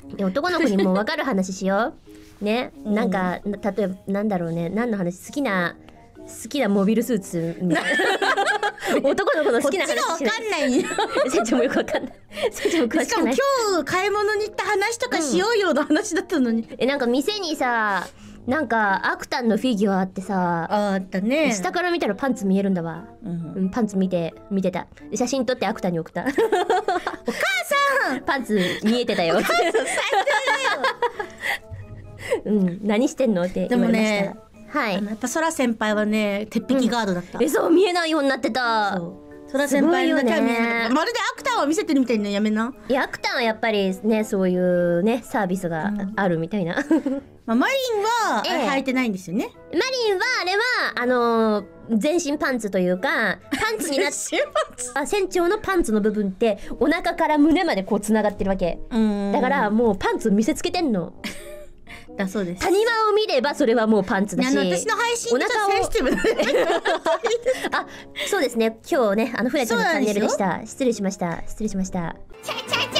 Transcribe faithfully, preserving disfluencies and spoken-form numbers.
で男の子にも分かる話しようね、うん、なんか例えばなんだろうね、何の話、好きな好きなモビルスーツみたいな男の子の好きな話こっちが分かんないよ船長もよく分かんない船長も詳しくない。 しかも今日買い物に行った話とかしようよの話だったのに、 うん、えなんか店にさなんかアクタンのフィギュアあってさ、 あったね、 下から見たらパンツ見えるんだわ、うんうん、パンツ見て見てた、写真撮ってアクタンに送ったお母さんパンツ見えてたよお母さん最低だようん、何してんのって言われました。 でもね、 はい、 あのやっぱソラ先輩はね鉄壁ガードだった、 うん、えそう見えないようになってた。 ソラ先輩だけは見えなかった。まるでアクターを見せてるみたいなのやめな。 いやアクターはやっぱりねそういうねサービスがあるみたいな、うん、 まあ、マリンは、ええ、履いてないんですよね。 マリンはあれはあのー、全身パンツというかパンツになってあ船長のパンツの部分ってお腹から胸までこうつながってるわけだから、もうパンツ見せつけてんのだそうです。 谷間を見ればそれはもうパンツだし、 あの私の配信がセンシティブあ、そうですね、今日ねあのフレちゃんのチャンネルでした。失礼しました失礼しました。チャチャチャ